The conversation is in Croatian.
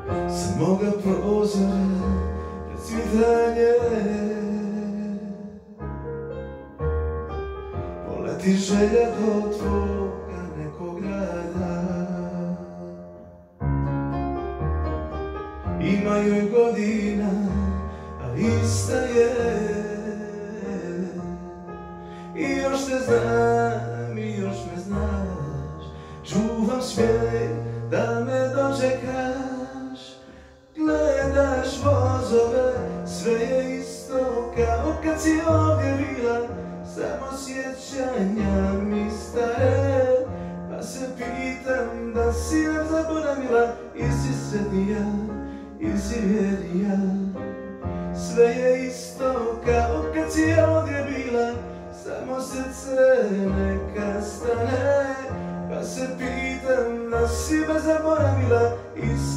sa moga prozora precvitanje. Poleti želja do tvoga nekog grada, ima joj godina, a ista je. I još te znam, i još me znaš, čuvam smijeh da me dočekaš. Gledaš vozove, sve je isto kao kad si ovdje bila, samo sjećanja mi stare. Pa se pitam da si nam zaboravila, ili si sretnija, ili si vjernija. Sve je isto kao kad si ovdje bila, samo srce neka stane. Pa se pitam da si me zaboravila, ili